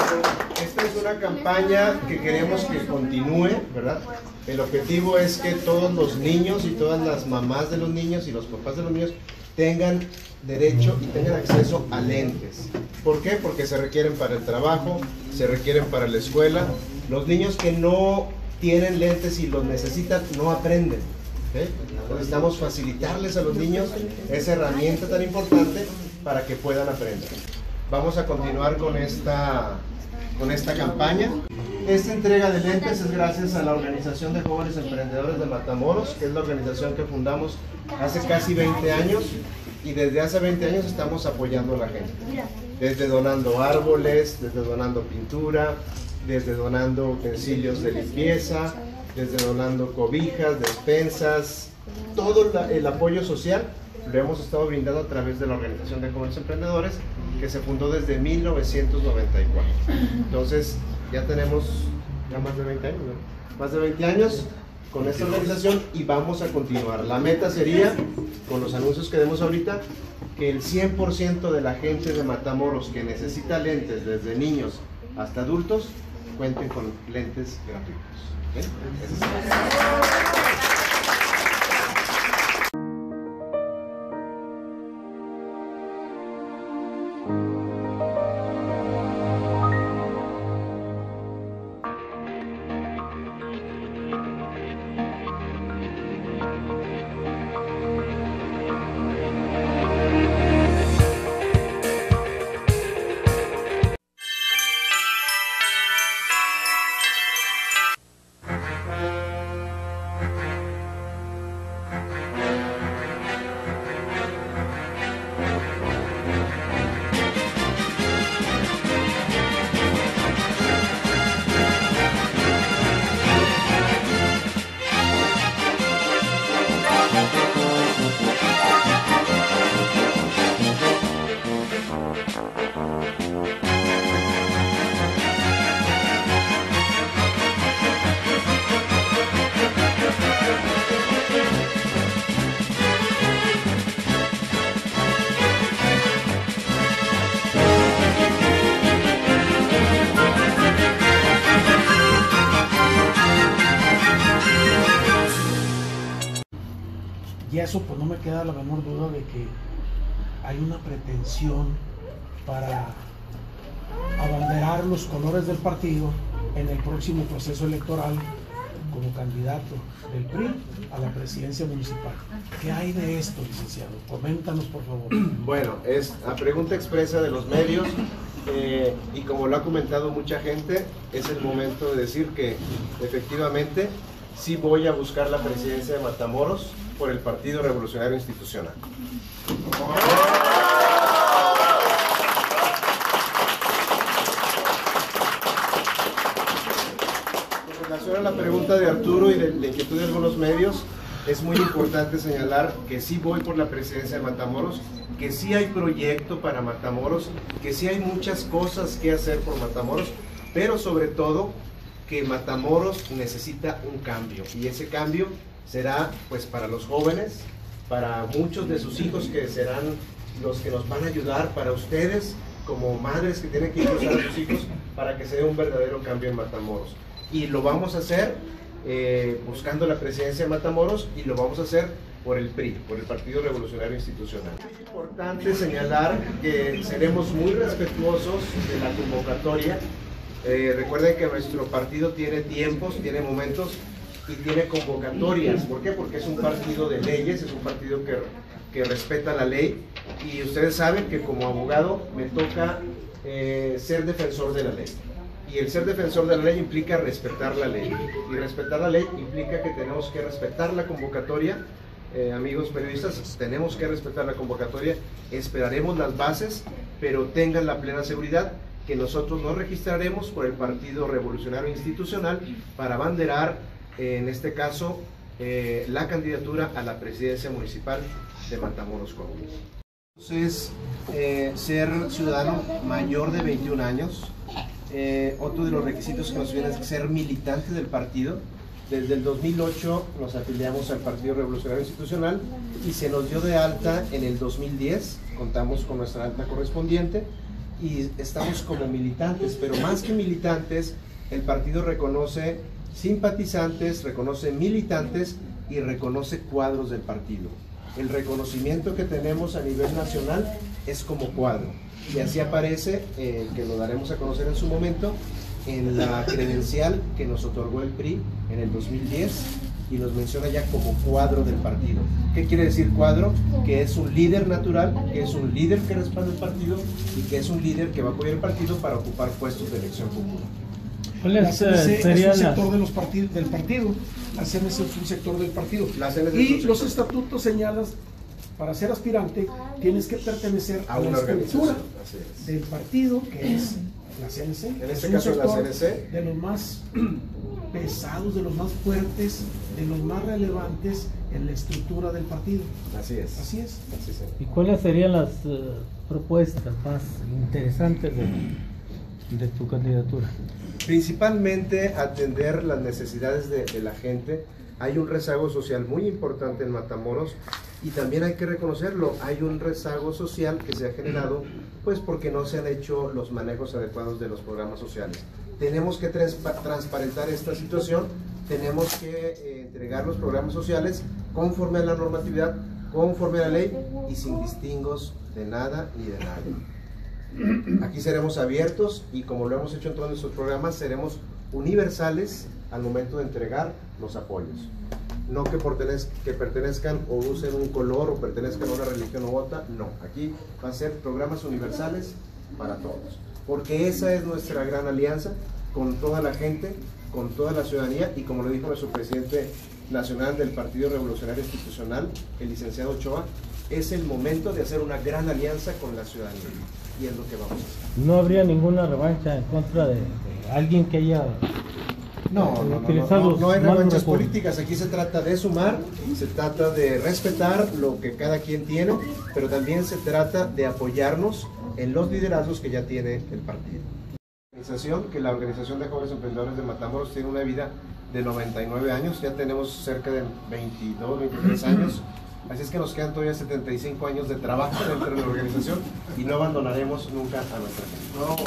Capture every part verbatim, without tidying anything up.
Esta es una campaña que queremos que continúe, ¿verdad? El objetivo es que todos los niños y todas las mamás de los niños y los papás de los niños tengan derecho y tengan acceso a lentes. ¿Por qué? Porque se requieren para el trabajo, se requieren para la escuela. Los niños que no tienen lentes y los necesitan no aprenden. ¿Okay? Necesitamos facilitarles a los niños esa herramienta tan importante para que puedan aprender. Vamos a continuar con esta, con esta campaña. Esta entrega de lentes es gracias a la Organización de Jóvenes Emprendedores de Matamoros, que es la organización que fundamos hace casi veinte años, y desde hace veinte años estamos apoyando a la gente. Desde donando árboles, desde donando pintura, desde donando utensilios de limpieza, desde donando cobijas, despensas, todo el apoyo social lo hemos estado brindando a través de la Organización de Jóvenes Emprendedores, que se fundó desde mil novecientos noventa y cuatro. Entonces, ya tenemos ya más de veinte años, ¿no? Más de veinte años con esta organización y vamos a continuar. La meta sería, con los anuncios que demos ahorita, que el cien por ciento de la gente de Matamoros que necesita lentes, desde niños hasta adultos, cuenten con lentes gratuitos. ¿Okay? Ese es el... Y eso pues no me queda la menor duda de que hay una pretensión para abanderar los colores del partido en el próximo proceso electoral como candidato del P R I a la presidencia municipal. ¿Qué hay de esto, licenciado? Coméntanos, por favor. Bueno, es a pregunta expresa de los medios eh, y como lo ha comentado mucha gente, es el momento de decir que efectivamente sí voy a buscar la presidencia de Matamoros por el Partido Revolucionario Institucional. Con relación a la pregunta de Arturo y de la inquietud de algunos medios, es muy importante señalar que sí voy por la presidencia de Matamoros, que sí hay proyecto para Matamoros, que sí hay muchas cosas que hacer por Matamoros, pero sobre todo que Matamoros necesita un cambio, y ese cambio será pues para los jóvenes, para muchos de sus hijos que serán los que nos van a ayudar, para ustedes como madres que tienen que impulsar a sus hijos para que se dé un verdadero cambio en Matamoros. Y lo vamos a hacer eh, buscando la presidencia de Matamoros, y lo vamos a hacer por el P R I, por el Partido Revolucionario Institucional. Es importante señalar que seremos muy respetuosos de la convocatoria. Eh, recuerden que nuestro partido tiene tiempos, tiene momentos y tiene convocatorias. ¿Por qué? Porque es un partido de leyes, es un partido que, que respeta la ley, y ustedes saben que como abogado me toca eh, ser defensor de la ley, y el ser defensor de la ley implica respetar la ley, y respetar la ley implica que tenemos que respetar la convocatoria. Eh, amigos periodistas, tenemos que respetar la convocatoria, esperaremos las bases, pero tengan la plena seguridad que nosotros nos registraremos por el Partido Revolucionario Institucional para abanderar, eh, en este caso, eh, la candidatura a la presidencia municipal de Matamoros, Coahuila. Entonces, eh, ser ciudadano mayor de veintiún años, eh, otro de los requisitos que nos viene es ser militante del partido. Desde el dos mil ocho nos afiliamos al Partido Revolucionario Institucional y se nos dio de alta en el dos mil diez, contamos con nuestra alta correspondiente, y estamos como militantes, pero más que militantes, el partido reconoce simpatizantes, reconoce militantes y reconoce cuadros del partido. El reconocimiento que tenemos a nivel nacional es como cuadro, y así aparece, eh, que lo daremos a conocer en su momento, en la credencial que nos otorgó el P R I en el dos mil diez, y nos menciona ya como cuadro del partido. ¿Qué quiere decir cuadro? Que es un líder natural, que es un líder que respalda el partido y que es un líder que va a apoyar el partido para ocupar puestos de elección popular. La C N C es un sector de los partidos, del partido. La C N C es un sector del partido. La C N C y los estatutos señalan, para ser aspirante, tienes que pertenecer a, a una estructura del partido, que es la C N C. En este caso la C N C. De los más pesados, de los más fuertes, de los más relevantes en la estructura del partido. Así es. Así es. Así es. ¿Y cuáles serían las uh, propuestas más interesantes de, de tu candidatura? Principalmente atender las necesidades de, de la gente. Hay un rezago social muy importante en Matamoros y también hay que reconocerlo, hay un rezago social que se ha generado pues porque no se han hecho los manejos adecuados de los programas sociales. Tenemos que transpa transparentar esta situación, tenemos que eh, entregar los programas sociales conforme a la normatividad, conforme a la ley y sin distingos de nada ni de nadie. Aquí seremos abiertos y, como lo hemos hecho en todos nuestros programas, seremos universales al momento de entregar los apoyos. No que, que pertenezcan o usen un color o pertenezcan a una religión u otra, no. Aquí va a ser programas universales para todos. Porque esa es nuestra gran alianza con toda la gente, con toda la ciudadanía, y como lo dijo nuestro presidente nacional del Partido Revolucionario Institucional, el licenciado Ochoa, es el momento de hacer una gran alianza con la ciudadanía, y es lo que vamos a hacer. ¿No habría ninguna revancha en contra de, de alguien que haya no, no, no, no, no, no hay revanchas políticas? Aquí se trata de sumar, se trata de respetar lo que cada quien tiene, pero también se trata de apoyarnos en los liderazgos que ya tiene el partido. Organización, que la Organización de Jóvenes Emprendedores de Matamoros tiene una vida de noventa y nueve años, ya tenemos cerca de veintidós, veintitrés años, así es que nos quedan todavía setenta y cinco años de trabajo dentro de la organización y no abandonaremos nunca a nuestra gente. ¡No!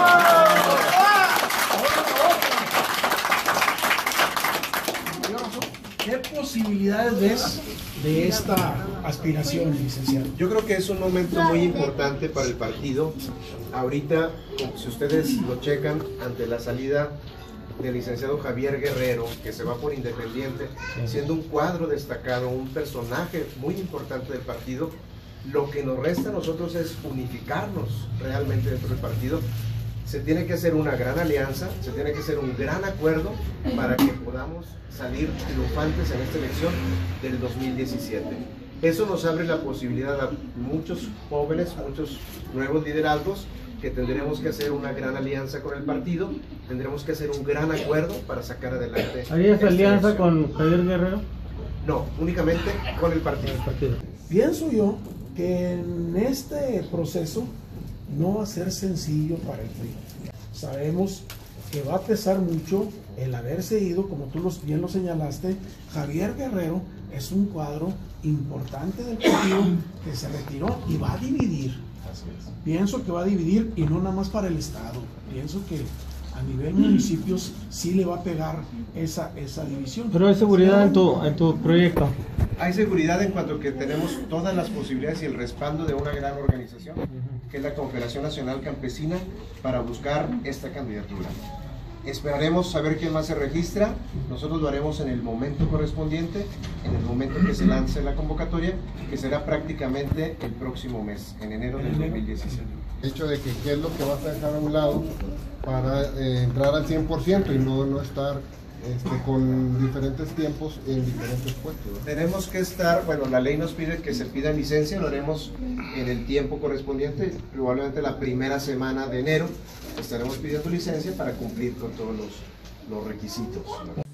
¿Qué posibilidades ves de esta aspiración, licenciado? Yo creo que es un momento muy importante para el partido. Ahorita, si ustedes lo checan, ante la salida del licenciado Javier Guerrero, que se va por independiente, siendo un cuadro destacado, un personaje muy importante del partido, lo que nos resta a nosotros es unificarnos realmente dentro del partido. Se tiene que hacer una gran alianza, se tiene que hacer un gran acuerdo para que podamos salir triunfantes en esta elección del dos mil diecisiete. Eso nos abre la posibilidad a muchos jóvenes, muchos nuevos liderazgos, que tendremos que hacer una gran alianza con el partido, tendremos que hacer un gran acuerdo para sacar adelante. ¿Harías alianza elección con Javier Guerrero? No, únicamente con el partido. el partido. Pienso yo que en este proceso no va a ser sencillo para el P R I. Sabemos que va a pesar mucho el haberse ido, como tú los, bien lo señalaste. Javier Guerrero es un cuadro importante del partido que se retiró y va a dividir. Así es. Pienso que va a dividir, y no nada más para el Estado. Pienso que a nivel municipios sí le va a pegar esa, esa división. Pero hay seguridad en tu, en tu proyecto. Hay seguridad en cuanto que tenemos todas las posibilidades y el respaldo de una gran organización, que es la Confederación Nacional Campesina, para buscar esta candidatura. Esperaremos saber quién más se registra, nosotros lo haremos en el momento correspondiente, en el momento que se lance la convocatoria, que será prácticamente el próximo mes, en enero del dos mil diecisiete. El hecho de que qué es lo que vas a dejar a un lado para eh, entrar al cien por ciento y no, no estar este, con diferentes tiempos en diferentes puestos, ¿no? Tenemos que estar, bueno, la ley nos pide que se pida licencia, lo haremos en el tiempo correspondiente, probablemente la primera semana de enero estaremos pidiendo licencia para cumplir con todos los, los requisitos.